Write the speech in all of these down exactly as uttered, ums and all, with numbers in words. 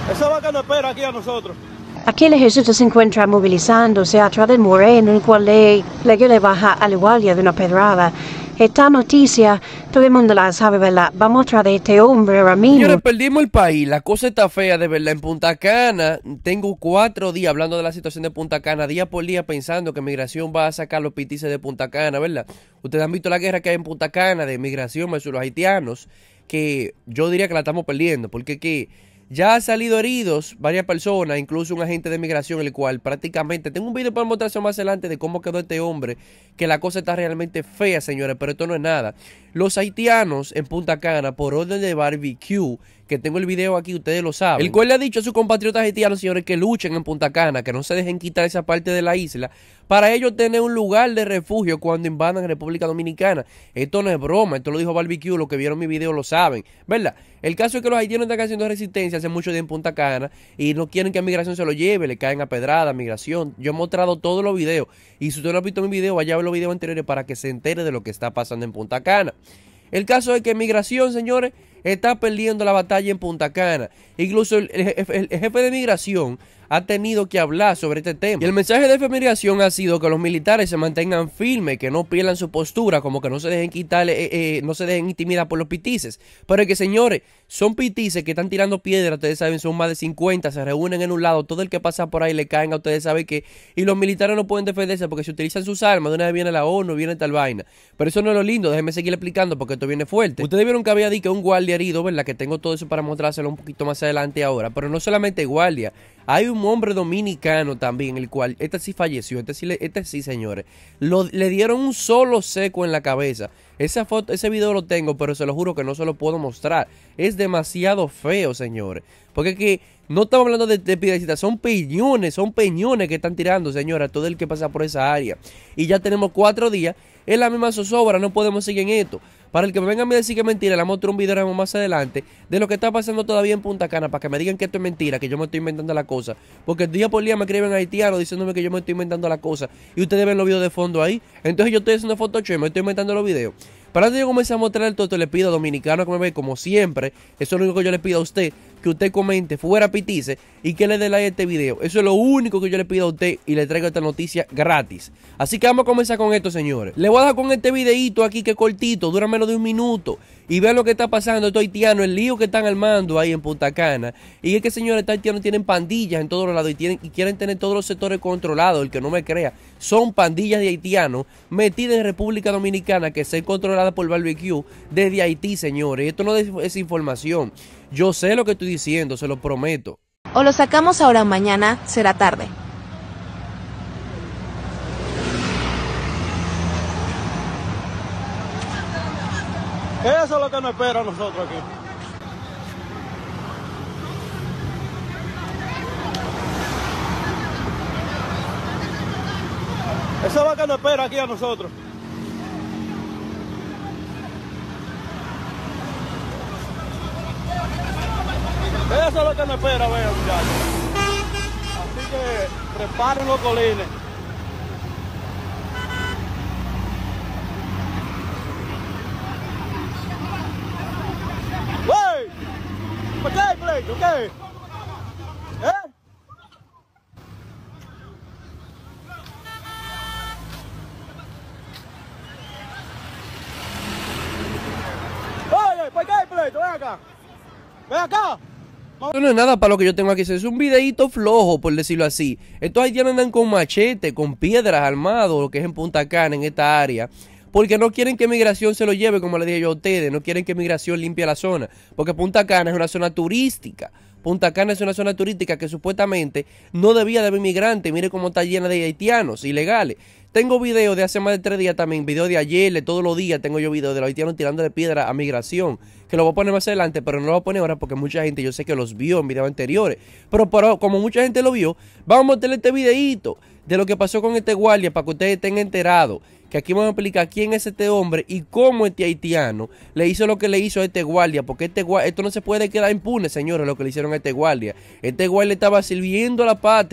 Esa vaca no espera aquí a nosotros. Aquí el ejército se encuentra movilizándose atrás del Moreno, en el cual le, le quiere bajar al guardia de una pedrada. Esta noticia, todo el mundo la sabe, ¿verdad? Vamos atrás de este hombre ahora mismo. Señores, perdimos el país. La cosa está fea, de verdad. En Punta Cana, tengo cuatro días hablando de la situación de Punta Cana, día por día pensando que migración va a sacar los pitices de Punta Cana, ¿verdad? Ustedes han visto la guerra que hay en Punta Cana de migración versus los haitianos, que yo diría que la estamos perdiendo, porque que ya han salido heridos varias personas, incluso un agente de migración, el cual prácticamente, tengo un video para mostrarse más adelante de cómo quedó este hombre, que la cosa está realmente fea, señores, pero esto no es nada. Los haitianos en Punta Cana, por orden de Barbecue, que tengo el video aquí, ustedes lo saben, el cual le ha dicho a sus compatriotas haitianos, señores, que luchen en Punta Cana, que no se dejen quitar esa parte de la isla, para ellos tener un lugar de refugio cuando invadan República Dominicana. Esto no es broma, esto lo dijo Barbecue, los que vieron mi video lo saben, ¿verdad? El caso es que los haitianos están haciendo resistencia hace mucho tiempo en Punta Cana y no quieren que a migración se lo lleve, le caen a pedrada, migración. Yo he mostrado todos los videos y si usted no ha visto mi video, vaya a ver los videos anteriores para que se entere de lo que está pasando en Punta Cana. El caso es que migración, señores, está perdiendo la batalla en Punta Cana. Incluso el, el, el, el jefe de migración ha tenido que hablar sobre este tema. Y el mensaje de jefe de migración ha sido que los militares se mantengan firmes, que no pierdan su postura, como que no se dejen quitar, eh, eh, no se dejen intimidar por los pitices. Pero es que, señores, son pitices que están tirando piedras, ustedes saben, son más de cincuenta, se reúnen en un lado, todo el que pasa por ahí le caen a ustedes saben que, y los militares no pueden defenderse porque si utilizan sus armas, de una vez viene la ONU, viene tal vaina. Pero eso no es lo lindo, déjenme seguir explicando porque esto viene fuerte. Ustedes vieron que había dicho que un guardia herido, ¿verdad? Que tengo todo eso para mostrárselo un poquito más adelante ahora, pero no solamente guardia. Hay un hombre dominicano también, el cual, este sí falleció, este sí, este sí señores, lo, le dieron un solo seco en la cabeza. Esa foto, ese video lo tengo, pero se lo juro que no se lo puedo mostrar. Es demasiado feo, señores. Porque es que no estamos hablando de, de piedrecitas, son peñones, son peñones que están tirando, señora, todo el que pasa por esa área. Y ya tenemos cuatro días, es la misma zozobra, no podemos seguir en esto. Para el que me vengan a decir que es mentira, le muestro un video más adelante de lo que está pasando todavía en Punta Cana, para que me digan que esto es mentira, que yo me estoy inventando la cosa. Porque día por día me escriben haitianos diciéndome que yo me estoy inventando la cosa. Y ustedes ven los videos de fondo ahí. Entonces yo estoy haciendo Photoshop y me estoy inventando los videos. Para antes de comenzar a mostrar el toto, le pido a dominicano que me ve como siempre. Eso es lo único que yo le pido a usted. Que usted comente fuera pitice y que le dé like a este video. Eso es lo único que yo le pido a usted y le traigo esta noticia gratis. Así que vamos a comenzar con esto, señores. Le voy a dejar con este videito aquí que es cortito, dura menos de un minuto. Y vean lo que está pasando estos haitianos, el lío que están armando ahí en Punta Cana. Y es que, señores, estos haitianos tienen pandillas en todos los lados y, tienen, y quieren tener todos los sectores controlados. El que no me crea, son pandillas de haitianos metidas en República Dominicana que se controladas por Barbecue desde Haití, señores. Esto no es información. Yo sé lo que estoy diciendo, se lo prometo. O lo sacamos ahora o mañana, será tarde. Eso es lo que nos espera a nosotros aquí. Esa vaca no espera aquí a nosotros. Eso es lo que nos espera, vean, muchachos. Así que preparen los colines. ¡Wey! ¿Por qué, pleito? ¿Qué? ¿Eh? Oye, ¿por qué, pleito? Ven acá. Ven acá. Esto no es nada para lo que yo tengo aquí, es un videíto flojo, por decirlo así. Estos haitianos andan con machete, con piedras armados, lo que es en Punta Cana, en esta área, porque no quieren que migración se lo lleve, como le dije yo a ustedes, no quieren que migración limpie la zona, porque Punta Cana es una zona turística. Punta Cana es una zona turística que supuestamente no debía de haber migrantes. Mire cómo está llena de haitianos ilegales. Tengo videos de hace más de tres días también, videos de ayer, de todos los días tengo yo videos de los haitianos tirando de piedra a migración, que lo voy a poner más adelante, pero no lo voy a poner ahora porque mucha gente, yo sé que los vio en videos anteriores, pero, pero como mucha gente lo vio, vamos a meterle este videito de lo que pasó con este guardia para que ustedes estén enterados, que aquí vamos a explicar quién es este hombre y cómo este haitiano le hizo lo que le hizo a este guardia, porque este guardia, esto no se puede quedar impune, señores, lo que le hicieron a este guardia. Este guardia estaba sirviendo a la patria,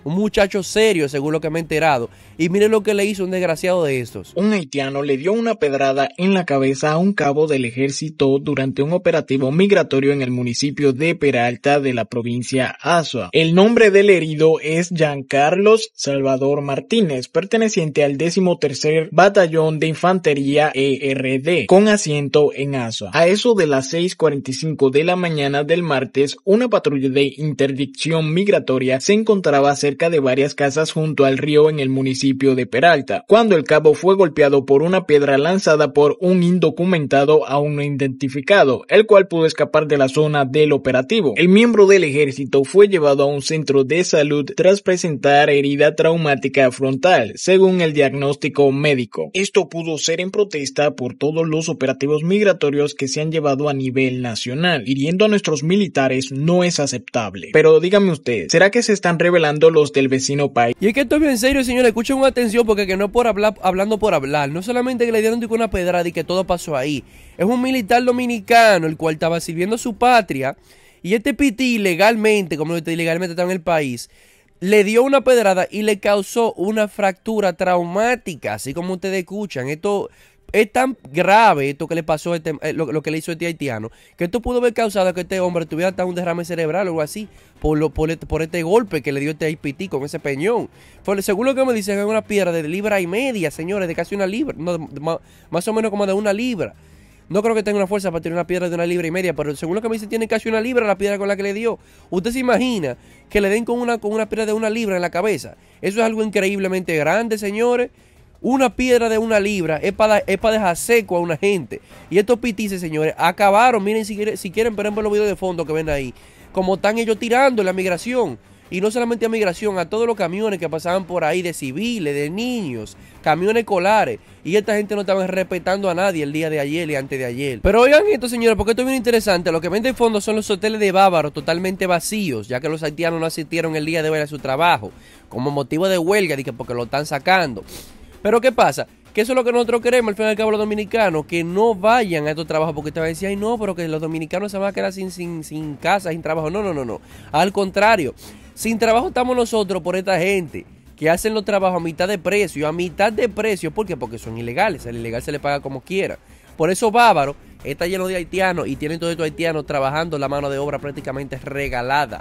Un muchacho serio, según lo que me he enterado. Y miren lo que le hizo un desgraciado de estos. Un haitiano le dio una pedrada en la cabeza a un cabo del ejército durante un operativo migratorio en el municipio de Peralta de la provincia Azua. El nombre del herido es Giancarlos Salvador Martínez, perteneciente al decimotercer Batallón de Infantería E R D, con asiento en Azua. A eso de las seis cuarenta y cinco de la mañana del martes, una patrulla de interdicción migratoria se encontraba cerca de varias casas junto al río en el municipio de Peralta, cuando el cabo fue golpeado por una piedra lanzada por un indocumentado aún no identificado, el cual pudo escapar de la zona del operativo. El miembro del ejército fue llevado a un centro de salud tras presentar herida traumática frontal, según el diagnóstico médico. Esto pudo ser en protesta por todos los operativos migratorios que se han llevado a nivel nacional. Hiriendo a nuestros militares no es aceptable. Pero dígame usted, ¿será que se están revelando los del vecino país? Y es que esto es bien serio, señores. Escuchen con atención porque que no es por hablar, hablando por hablar. No solamente que le dieron una pedrada y que todo pasó ahí. Es un militar dominicano el cual estaba sirviendo a su patria. Y este pití ilegalmente, como ilegalmente está en el país, le dio una pedrada y le causó una fractura traumática. Así como ustedes escuchan. Esto es tan grave, esto que le pasó, a este, lo, lo que le hizo a este haitiano, que esto pudo haber causado que este hombre tuviera hasta un derrame cerebral o algo así, por, lo, por, este, por este golpe que le dio este I P T con ese peñón. Fue, según lo que me dicen, es una piedra de libra y media, señores, de casi una libra, no, más, más o menos como de una libra. No creo que tenga una fuerza para tirar una piedra de una libra y media, pero según lo que me dicen, tiene casi una libra la piedra con la que le dio. Usted se imagina que le den con una, con una piedra de una libra en la cabeza. Eso es algo increíblemente grande, señores. Una piedra de una libra es para es para dejar seco a una gente. Y estos pitices, señores, acabaron. Miren, si, si quieren, por ejemplo, los videos de fondo que ven ahí, como están ellos tirando en la migración. Y no solamente a migración, a todos los camiones que pasaban por ahí de civiles, de niños, camiones escolares. Y esta gente no estaba respetando a nadie el día de ayer y antes de ayer. Pero oigan esto, señores, porque esto es bien interesante. Lo que ven de fondo son los hoteles de Bávaro totalmente vacíos, ya que los haitianos no asistieron el día de hoy a su trabajo, como motivo de huelga, de que porque lo están sacando. Pero ¿qué pasa? Que eso es lo que nosotros queremos, al fin y al cabo, los dominicanos, que no vayan a estos trabajos, porque te va a decir, ay no, pero que los dominicanos se van a quedar sin, sin, sin casa, sin trabajo. No, no, no, no. Al contrario, sin trabajo estamos nosotros por esta gente que hacen los trabajos a mitad de precio, a mitad de precio. ¿Por qué? Porque son ilegales, al ilegal se le paga como quiera. Por eso Bávaro está lleno de haitianos y tienen todos estos haitianos trabajando la mano de obra prácticamente regalada.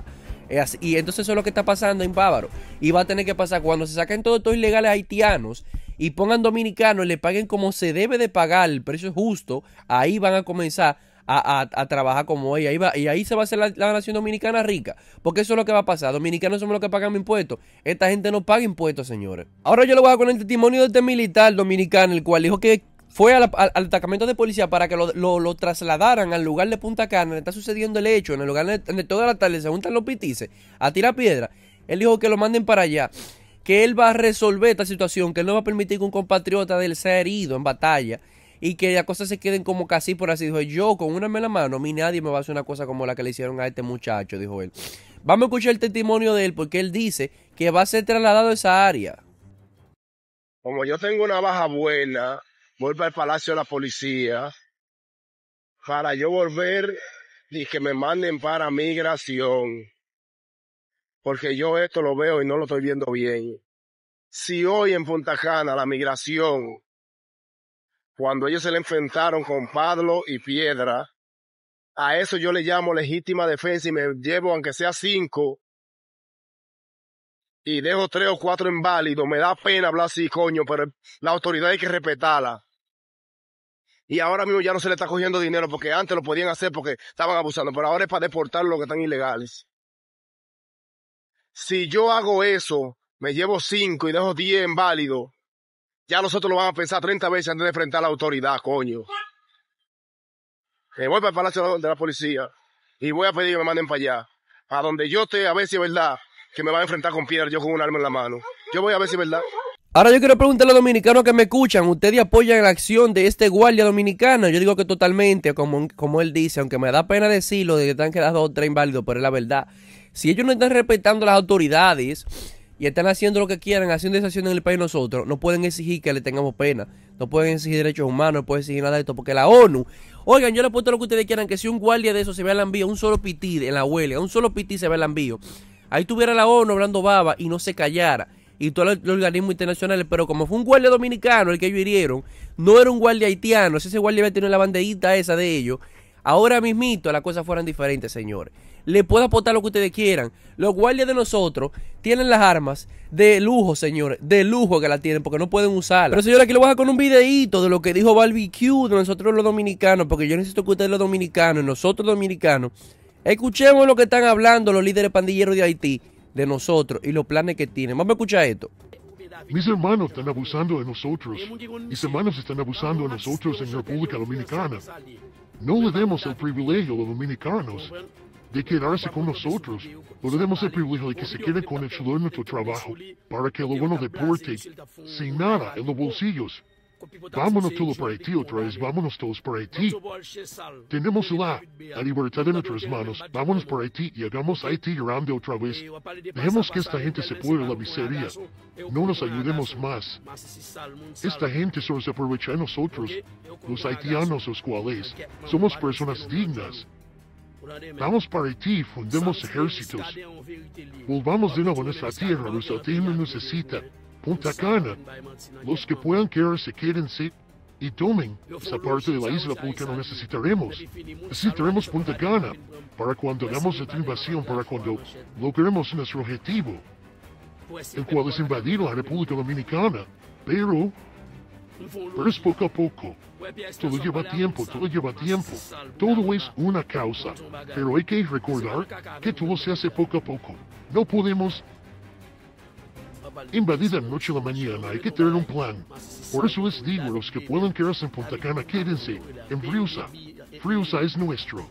Y entonces eso es lo que está pasando en Bávaro. Y va a tener que pasar cuando se saquen todos estos ilegales haitianos y pongan dominicanos y le paguen como se debe de pagar, el precio justo. Ahí van a comenzar a, a, a trabajar como ella. Ahí va, y ahí se va a hacer la, la nación dominicana rica. Porque eso es lo que va a pasar. Dominicanos somos los que pagamos impuestos. Esta gente no paga impuestos, señores. Ahora yo le voy a poner el testimonio de este militar dominicano, el cual dijo que fue a la, al, al destacamento de policía para que lo, lo, lo trasladaran al lugar de Punta Cana. Le está sucediendo el hecho, en el lugar donde toda la tarde se juntan los pitices a tirar piedra. Él dijo que lo manden para allá, que él va a resolver esta situación, que él no va a permitir que un compatriota de él sea herido en batalla y que las cosas se queden como casi por así. Dijo, yo con una en la mano, a mí nadie me va a hacer una cosa como la que le hicieron a este muchacho, dijo él. Vamos a escuchar el testimonio de él porque él dice que va a ser trasladado a esa área. Como yo tengo una baja buena, voy para el Palacio de la Policía para yo volver y que me manden para migración. Porque yo esto lo veo y no lo estoy viendo bien. Si hoy en Punta Cana la migración, cuando ellos se le enfrentaron con palo y piedra, a eso yo le llamo legítima defensa y me llevo aunque sea cinco y dejo tres o cuatro inválidos, me da pena hablar así, coño, pero la autoridad hay que respetarla. Y ahora mismo ya no se le está cogiendo dinero porque antes lo podían hacer porque estaban abusando, pero ahora es para deportar los que están ilegales. Si yo hago eso, me llevo cinco y dejo diez inválidos, ya nosotros lo vamos a pensar treinta veces antes de enfrentar a la autoridad, coño. Me voy para el Palacio de la Policía y voy a pedir que me manden para allá, a donde yo esté, a ver si es verdad que me van a enfrentar con piedra, yo con un arma en la mano. Yo voy a ver si es verdad. Ahora yo quiero preguntarle a los dominicanos que me escuchan, ¿ustedes apoyan la acción de este guardia dominicano? Yo digo que totalmente, como, como él dice, aunque me da pena decirlo de que están quedando dos o tres inválidos, pero es la verdad. Si ellos no están respetando las autoridades y están haciendo lo que quieran, haciendo esa acción en el país nosotros, no pueden exigir que le tengamos pena, no pueden exigir derechos humanos, no pueden exigir nada de esto, porque la ONU, oigan, yo le apuesto lo que ustedes quieran, que si un guardia de eso se ve al envío, un solo pití en la huelga, un solo pití se ve al envío, Ahí tuviera la ONU hablando baba y no se callara. Y todos los organismos internacionales, pero como fue un guardia dominicano el que ellos hirieron, no era un guardia haitiano, si ese guardia había tenido la banderita esa de ellos, ahora mismito las cosas fueran diferentes, señores. Le puedo aportar lo que ustedes quieran. Los guardias de nosotros tienen las armas de lujo, señores, de lujo que la tienen, porque no pueden usarlas. Pero señores, aquí lo voy a dejar con un videíto de lo que dijo Barbecue de nosotros los dominicanos, porque yo necesito que ustedes los dominicanos, nosotros los dominicanos, escuchemos lo que están hablando los líderes pandilleros de Haití de nosotros y los planes que tienen. Vamos a escuchar esto. Mis hermanos están abusando de nosotros. Mis hermanos están abusando de nosotros en República Dominicana. No le demos el privilegio a los dominicanos de quedarse con nosotros. No le demos el privilegio de que se queden con el sudor de nuestro trabajo para que lo bueno deporte sin nada en los bolsillos. Vámonos todos para Haití otra vez, vámonos todos para Haití. Tenemos la, la libertad en nuestras manos, vámonos para Haití y hagamos Haití grande otra vez. Dejemos que esta gente se pueda de la miseria, no nos ayudemos más. Esta gente solo se aprovecha de nosotros, los haitianos los cuales somos personas dignas. Vamos para Haití, fundemos ejércitos. Volvamos de nuevo a nuestra tierra, nuestra tierra necesita. Punta Cana, los que puedan quedarse, quédense y tomen esa parte de la isla porque no necesitaremos. Necesitaremos Punta Cana para cuando hagamos esta invasión, para cuando logremos nuestro objetivo, el cual es invadir la República Dominicana. Pero, pero es poco a poco. Todo lleva tiempo, todo lleva tiempo. Todo es una causa. Pero hay que recordar que todo se hace poco a poco. No podemos invadir de noche a la mañana, hay que tener un plan. Por eso les digo a los que puedan quedarse en Punta Cana, quédense en Friusa. Friusa es nuestro.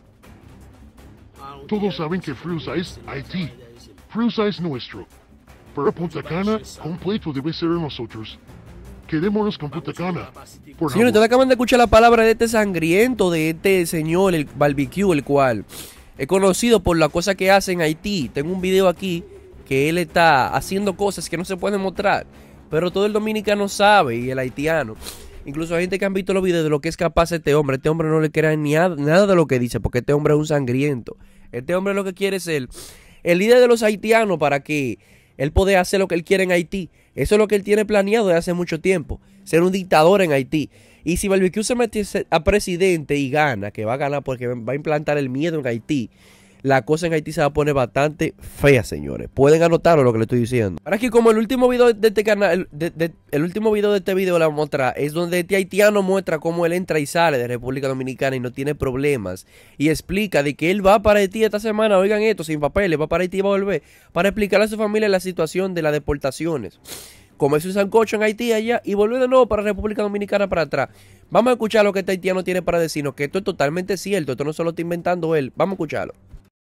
Todos saben que Friusa es Haití. Friusa es nuestro. Pero Punta Cana completo debe ser de nosotros. Quedémonos con Punta Cana. Por Señores, ustedes acaban de escuchar la palabra de este sangriento, de este señor, el Barbecue, el cual es conocido por la cosa que hace en Haití. Tengo un video aquí que él está haciendo cosas que no se pueden mostrar, pero todo el dominicano sabe y el haitiano. Incluso hay gente que han visto los videos de lo que es capaz este hombre. Este hombre no le crea ni nada, nada de lo que dice, porque este hombre es un sangriento. Este hombre lo que quiere es ser el líder de los haitianos para que él pueda hacer lo que él quiere en Haití. Eso es lo que él tiene planeado desde hace mucho tiempo, ser un dictador en Haití. Y si Barbecue se mete a presidente y gana, que va a ganar porque va a implantar el miedo en Haití, la cosa en Haití se va a poner bastante fea, señores. Pueden anotarlo lo que le estoy diciendo. Ahora aquí, como el último video de este canal, de, de, el último video de este video la vamos a mostrar, es donde este haitiano muestra cómo él entra y sale de República Dominicana y no tiene problemas. Y explica de que él va para Haití esta semana, oigan esto, sin papeles, va para Haití y va a volver, para explicarle a su familia la situación de las deportaciones. Comerse un sancocho en Haití allá y volver de nuevo para República Dominicana para atrás. Vamos a escuchar lo que este haitiano tiene para decirnos, que esto es totalmente cierto, esto no se lo está inventando él. Vamos a escucharlo.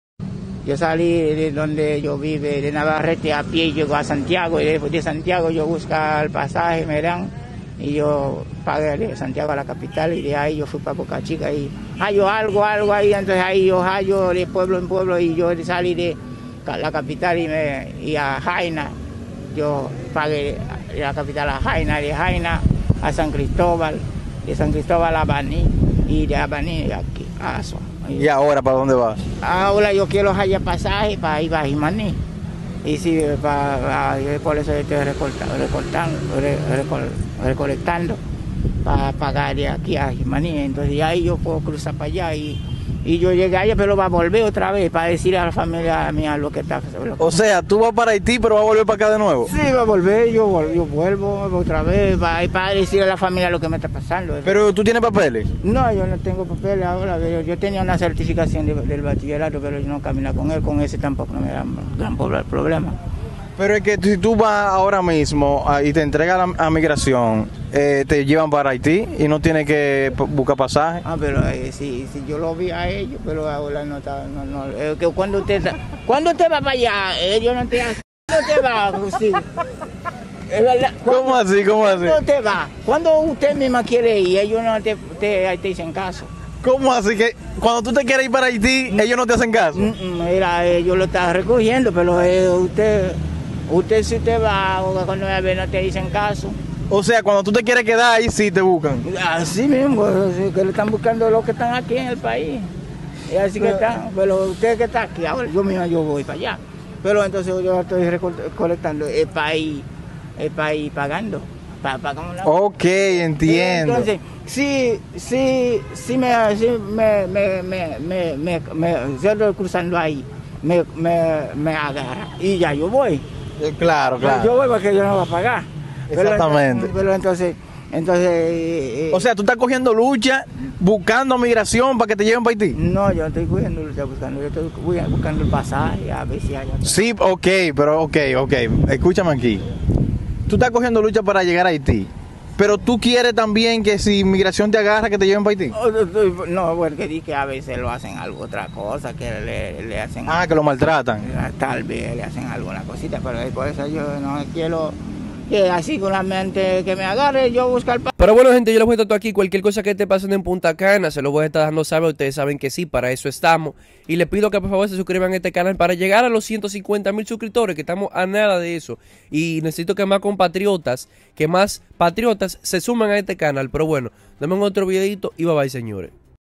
Yo salí de donde yo vivo, de Navarrete a pie, llego a Santiago, y después de Santiago yo busco el pasaje, me dan, y yo pagué de Santiago a la capital, y de ahí yo fui para Boca Chica, y hallo algo, algo ahí, entonces ahí yo hallo de pueblo en pueblo, y yo salí de la capital y, me, y a Jaina, yo pagué de la capital a Jaina, de Jaina a San Cristóbal, de San Cristóbal a Baní, y de Baní aquí a Azua. ¿Y ahora para dónde vas? Ahora yo quiero hallar pasaje para ir a Jimaní. Y sí, para, por eso estoy recortando, recortando, recol, recolectando para pagar de aquí a Jimaní. Entonces ahí yo puedo cruzar para allá y, y yo llegué allá, pero va a volver otra vez para decirle a la familia mía lo que está. Lo que... O sea, tú vas para Haití, pero vas a volver para acá de nuevo. Sí, va a volver, yo, yo vuelvo otra vez para, para decirle a la familia lo que me está pasando. ¿Pero tú tienes papeles? No, yo no tengo papeles ahora. Yo, yo tenía una certificación de, del bachillerato, pero yo no camino con él, con ese tampoco no me da gran problema. Pero es que si tú vas ahora mismo y te entregas a, a migración, eh, te llevan para Haití y no tienes que buscar pasaje. Ah, pero eh, si, si yo lo vi a ellos, pero ahora no está, no, no, eh, que cuando usted cuando usted va para allá, ellos no te hacen, ¿cuándo te va? Sí. ¿Cómo así? ¿Cómo así? ¿Cuándo te va? Cuando usted misma quiere ir, ellos no te, te, te dicen caso. ¿Cómo así? Que cuando tú te quieres ir para Haití, mm. ellos no te hacen caso. Mm, mira, ellos lo están recogiendo, pero eh, usted... Usted si usted va, cuando me ve no te dicen caso. O sea, cuando tú te quieres quedar ahí, sí te buscan. Así mismo, que le están buscando los que están aquí en el país. Y así pero, que están, pero usted que está aquí, ahora yo mismo yo voy para allá. Pero entonces yo estoy recolectando el país, el país pagando. Pa, pa, la... Ok, entiendo. Entonces, sí, sí, sí me, sí me, me, me, me, me, me yo estoy cruzando ahí, me, me, me agarra y ya yo voy. Eh, claro, claro. Yo voy porque yo no voy a pagar. Exactamente. Pero, pero entonces, entonces... Eh, o sea, tú estás cogiendo lucha, buscando migración para que te lleven para Haití. No, yo no estoy cogiendo lucha buscando, yo estoy buscando el pasaje, a ver si hay... Sí, ok, pero ok, ok, escúchame aquí. Tú estás cogiendo lucha para llegar a Haití, pero tú quieres también que si inmigración te agarra, que te lleven para Haití. No, porque di que a veces lo hacen algo, otra cosa, que le, le hacen... Ah, que lo maltratan. Tal vez le hacen alguna cosita, pero por eso yo no quiero... que así con la mente que me agarre, yo busco el... Pero bueno, gente, yo les voy a estar aquí. Cualquier cosa que esté pasando en Punta Cana, se lo voy a estar dando saber. Ustedes saben que sí, para eso estamos. Y les pido que por favor se suscriban a este canal para llegar a los ciento cincuenta mil suscriptores, que estamos a nada de eso. Y necesito que más compatriotas, que más patriotas se suman a este canal. Pero bueno, nos vemos en otro videito y bye bye, señores.